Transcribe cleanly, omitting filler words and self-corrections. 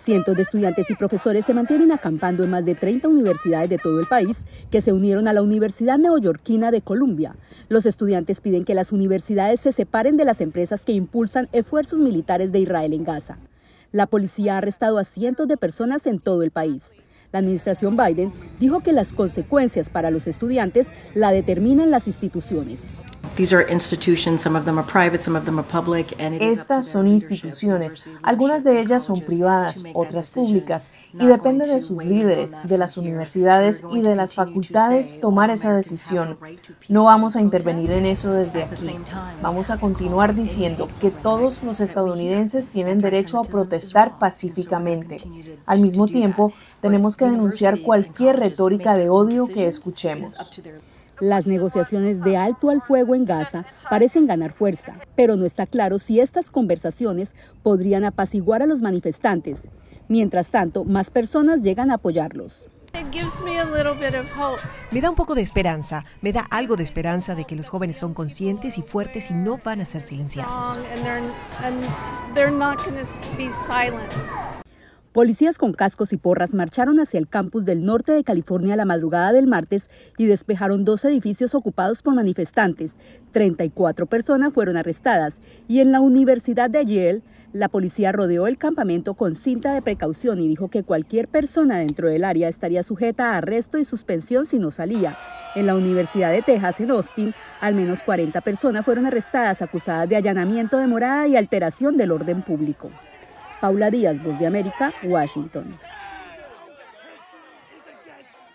Cientos de estudiantes y profesores se mantienen acampando en más de 30 universidades de todo el país que se unieron a la Universidad Neoyorquina de Columbia. Los estudiantes piden que las universidades se separen de las empresas que impulsan esfuerzos militares de Israel en Gaza. La policía ha arrestado a cientos de personas en todo el país. La administración Biden dijo que las consecuencias para los estudiantes la determinan las instituciones. Estas son instituciones, algunas de ellas son privadas, otras públicas, y depende de sus líderes, de las universidades y de las facultades tomar esa decisión. No vamos a intervenir en eso desde aquí. Vamos a continuar diciendo que todos los estadounidenses tienen derecho a protestar pacíficamente. Al mismo tiempo, tenemos que denunciar cualquier retórica de odio que escuchemos. Las negociaciones de alto al fuego en Gaza parecen ganar fuerza, pero no está claro si estas conversaciones podrían apaciguar a los manifestantes. Mientras tanto, más personas llegan a apoyarlos. Me da un poco de esperanza, me da algo de esperanza de que los jóvenes son conscientes y fuertes y no van a ser silenciados. Policías con cascos y porras marcharon hacia el campus del norte de California la madrugada del martes y despejaron 2 edificios ocupados por manifestantes. 34 personas fueron arrestadas y en la Universidad de Yale, la policía rodeó el campamento con cinta de precaución y dijo que cualquier persona dentro del área estaría sujeta a arresto y suspensión si no salía. En la Universidad de Texas, en Austin, al menos 40 personas fueron arrestadas acusadas de allanamiento de morada y alteración del orden público. Paula Díaz, Voz de América, Washington.